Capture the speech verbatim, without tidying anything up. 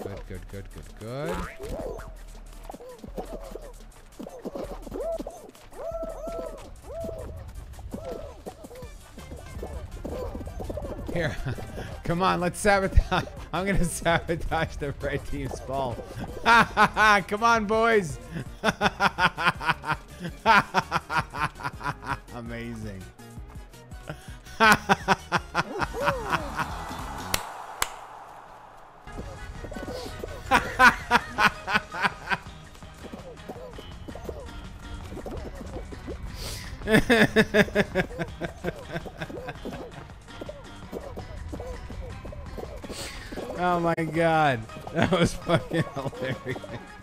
Good, good, good, good, good. Here, come on, let's sabotage. I'm gonna sabotage the red team's ball. Come on, boys. Amazing. Oh my god, that was fucking hilarious.